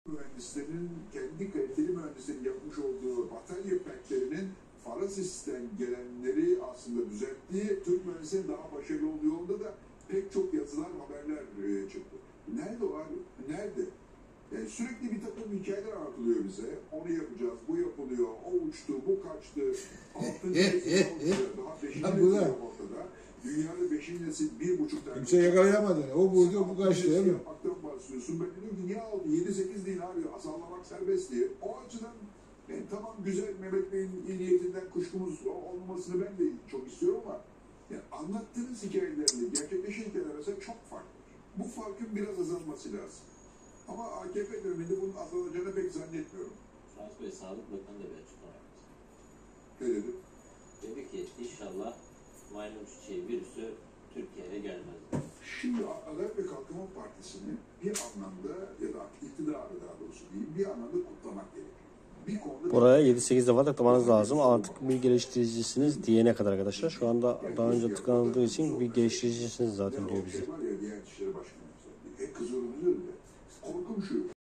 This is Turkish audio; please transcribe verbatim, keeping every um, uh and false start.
Mühendislerin kendi kaliteli mühendislerin yapmış olduğu batarya packlerinin Farasis'ten gelenleri aslında düzelttiği, Türk mühendislerin daha başarılı olduğu yolunda da pek çok yazılar, haberler e, çıktı. Nerede o abi? Nerede? Yani sürekli bir takım hikayeler anlatılıyor bize. Onu yapacağız, bu yapılıyor, o uçtu, bu kaçtı. Altıncı nesil uçtu, daha beşinci nesil ortada. Dünyada beşinci nesil bir buçuk tane. Kimse yakalayamadı. O buydu, bu kaçtı değil mi? Yapmaktan bahsediyorsun. Ben diyorum ki niye aldı? yedi sekiz değil abi. Sallamak serbest diye. O açıdan yani tamam güzel, Mehmet Bey'in iyi niyetinden kuşkumuz olmamasını ben de çok istiyorum ama yani anlattığınız hikayelerle gerçekleşen hikayeler arasında çok farklı. Bu farkın biraz azalması lazım. Ama A K P döneminde bunun azalacağını pek zannetmiyorum. Şahs Bey, Sağlık Bakanı da bir açıklama yaptı. Ne dedi? Dedi ki inşallah maymun çiçeği virüsü Türkiye'ye gelmez. Şimdi Adalet ve Kalkınma Partisi'ni bir anlamda ya da iktidarı daha doğrusu diyeyim bir anlamda kutlamak gerekiyor. Bir konuda Buraya yedi sekiz defa tıklamanız lazım. Artık bir geliştiricisiniz diyene kadar arkadaşlar. Şu anda daha önce tıklandığı için bir geliştiricisiniz zaten diyor bize. Var ya Diyanet İşleri Başkanı. E kızıyoruz öyle. Korkum şu.